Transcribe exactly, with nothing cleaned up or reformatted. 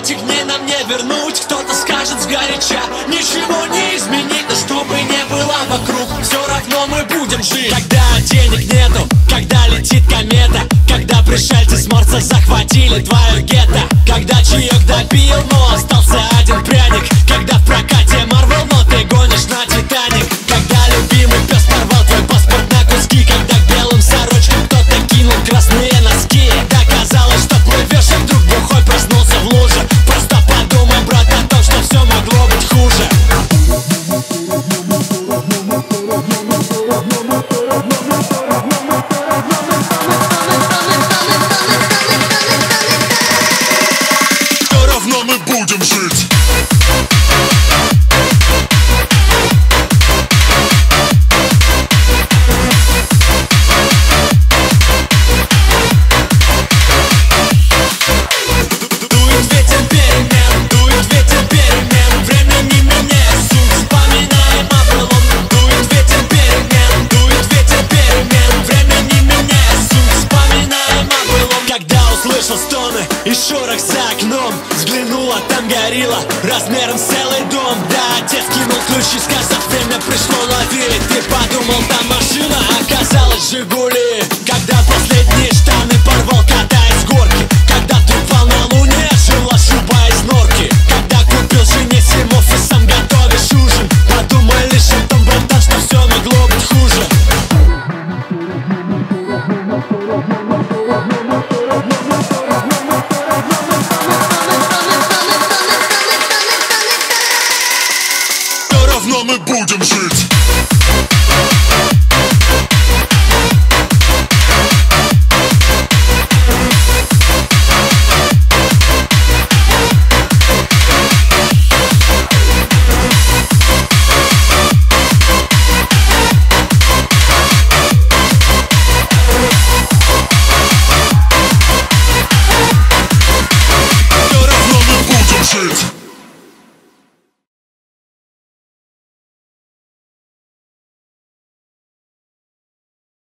этих дней нам не вернуть. Кто-то скажет сгоряча, ничего не изменить, но чтобы не было вокруг, все равно мы будем жить. Когда денег нету, когда летит комета, когда пришельцы с Марса захватили твое гетто, когда чаек допил, но остался один пряник, когда в прокате Марвел, но ты гонишь на Титаник, когда любимый пес порвал твой паспорт на куски, когда к белым сорочкам кто-то кинул красные носки, когда казалось, что плывешь, и вдруг бухой проснулся в луже. Просто подумай, брат, о том, что все могло быть хуже. Все равно мы будем жить. Слышал стоны и шорох за окном. Взглянула, там горилла размером с целый дом. Да, отец кинул ключи, сказав, время пришло, лови. Ты подумал, там машина, оказалось Жигули. Как